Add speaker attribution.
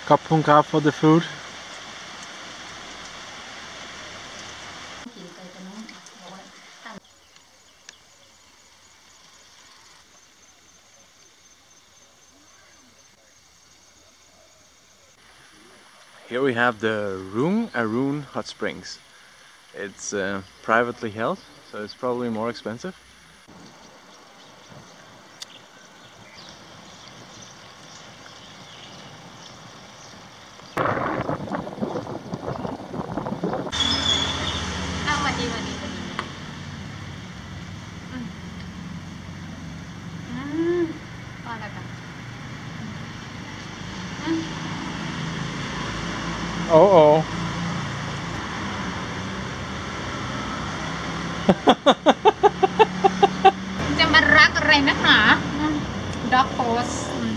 Speaker 1: Kapunka for the food. Here we have the Rung Arun Hot Springs. It's privately held, so it's probably more expensive. Oh.
Speaker 2: จะมารักอะไรนักหนาด็อกโพส